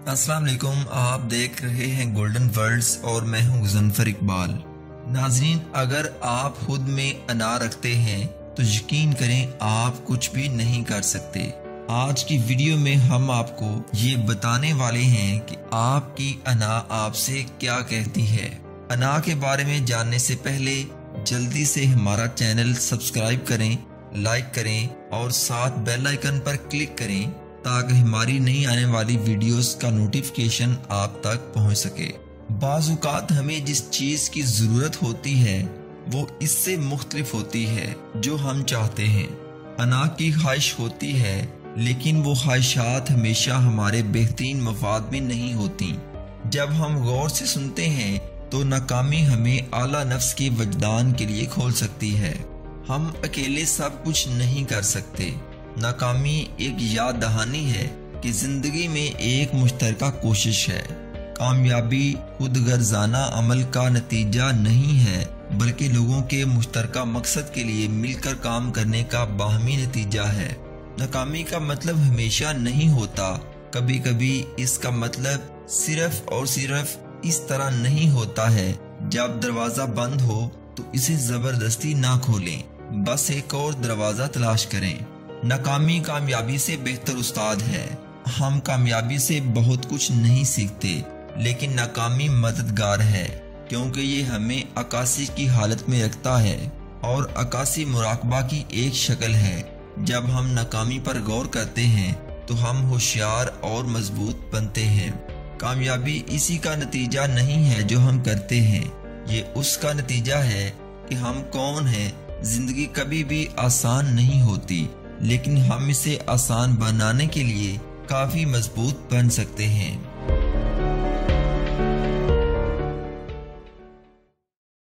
अस्सलाम वालेकुम। आप देख रहे हैं गोल्डन वर्ल्ड्स और मैं हूं ज़फ़र इकबाल। नाज़रीन, अगर आप खुद में अना रखते हैं तो यकीन करें आप कुछ भी नहीं कर सकते। आज की वीडियो में हम आपको ये बताने वाले हैं कि आपकी अना आपसे क्या कहती है। अना के बारे में जानने से पहले जल्दी से हमारा चैनल सब्सक्राइब करें, लाइक करें और साथ बेल आइकन पर क्लिक करें ताकि हमारी नई आने वाली वीडियोस का नोटिफिकेशन आप तक पहुंच सके। बाज़ औक़ात हमें जिस चीज़ की ज़रूरत होती है वो इससे मुख्तलिफ होती है जो हम चाहते हैं। अना की ख्वाहिश होती है लेकिन वो ख्वाहिशात हमेशा हमारे बेहतरीन मफाद में नहीं होती। जब हम गौर से सुनते हैं तो नाकामी हमें आला नफ्स के वजदान के लिए खोल सकती है। हम अकेले सब कुछ नहीं कर सकते। नाकामी एक याद दहानी है कि जिंदगी में एक मुश्तरका कोशिश है। कामयाबी खुद गर्जाना अमल का नतीजा नहीं है बल्कि लोगों के मुश्तरका मकसद के लिए मिलकर काम करने का बाहमी नतीजा है। नाकामी का मतलब हमेशा नहीं होता। कभी कभी इसका मतलब सिर्फ और सिर्फ इस तरह नहीं होता है, जब दरवाजा बंद हो तो इसे जबरदस्ती ना खोलें, बस एक और दरवाजा तलाश करें। नाकामी कामयाबी से बेहतर उस्ताद है। हम कामयाबी से बहुत कुछ नहीं सीखते लेकिन नाकामी मददगार है, क्योंकि ये हमें अक्कासी की हालत में रखता है और अक्कासी मुराकबा की एक शक्ल है। जब हम नाकामी पर गौर करते हैं तो हम होशियार और मजबूत बनते हैं। कामयाबी इसी का नतीजा नहीं है जो हम करते हैं, ये उसका नतीजा है कि हम कौन हैं। जिंदगी कभी भी आसान नहीं होती लेकिन हम इसे आसान बनाने के लिए काफी मजबूत बन सकते हैं।